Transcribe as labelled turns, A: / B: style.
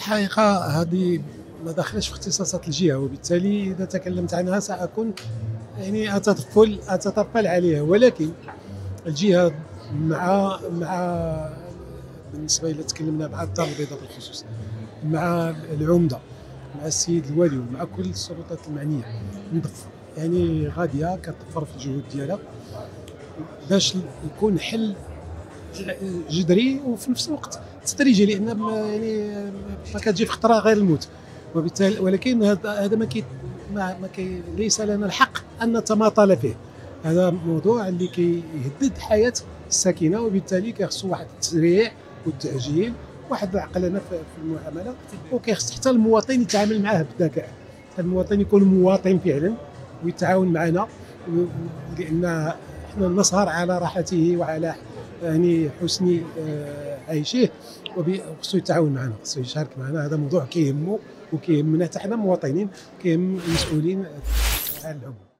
A: الحقيقة هذه ما داخلش في اختصاصات الجهة، وبالتالي إذا تكلمت عنها سأكون يعني أتطفل عليها، ولكن الجهة مع بالنسبة إلى تكلمنا مع الدار البيضاء بالخصوص، مع العمدة، مع السيد الوالي، ومع كل السلطات المعنية يعني غادية كتطفر في الجهود ديالها باش يكون حل جذري وفي نفس الوقت تدريجي، لان يعني ما كتجي في خطره غير الموت، وبالتالي ولكن هذا ليس لنا الحق ان نتماطل فيه. هذا موضوع اللي كيهدد حياه الساكنه، وبالتالي كيخصو واحد التسريع والتعجيل، واحد العقلنه في المعامله، وكيخص حتى المواطن يتعامل معاه بذكاء. المواطن يكون مواطن فعلا ويتعاون معنا، لان احنا نسهر على راحته وعلى يعني حسن عيشه، وخصو يتعاون معنا، خصو يشارك معنا. هذا موضوع كيهمه وكيهمنا حتى حنا مواطنين، كيهم المسؤولين على العموم.